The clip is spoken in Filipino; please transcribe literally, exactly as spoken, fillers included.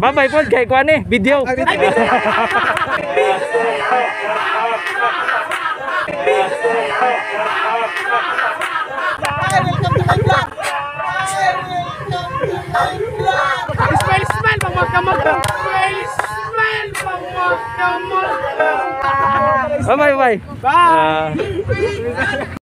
Babay po kay kuan eh, video. Smile, smile, magmagkamagkam. Smile, smile, magmagkamagkam. Bye bye. Bye. Uh,